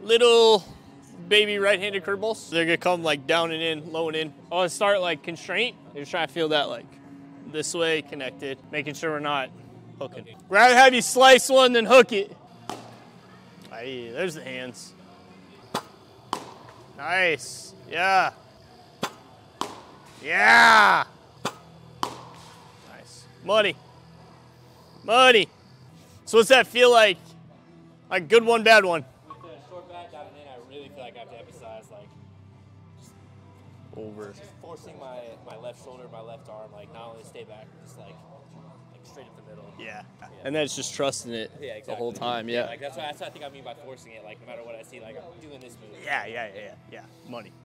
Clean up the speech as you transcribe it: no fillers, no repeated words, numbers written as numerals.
little baby right-handed curveballs. They're gonna come like down and in, low and in. I want to start like constraint. You're just trying to feel that like this way, connected, making sure we're not hooking. Rather have you slice one than hook it. Aye, there's the hands. Nice, yeah. Yeah. Nice, muddy, muddy. So what's that feel like? Like good one, bad one? With the short back down and in, I really feel like I have to emphasize like Over. just forcing my left shoulder, my left arm, like not only stay back, but just like straight up the middle. Yeah. And then it's just trusting it the whole time. Yeah. Like that's what I think I mean by forcing it. Like no matter what I see, like I'm doing this move. Yeah. Money.